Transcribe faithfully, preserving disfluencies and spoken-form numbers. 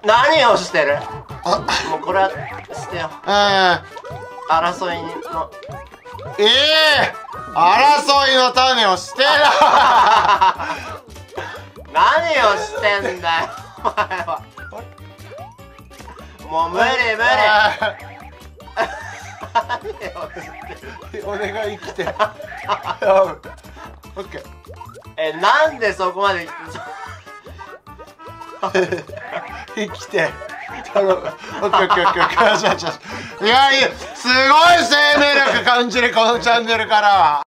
何をしてる？ あ、 もうこれは捨てよう。 うん。 争いのええー、争いの種を捨てろ何をしてんだよお前は。もう無理無理お願い生きてオッケー。 え、なんでそこまで生きて頼む。オッケーオッケーオッケーオッケー。いやいや、すごい生命力感じるこのチャンネルからは。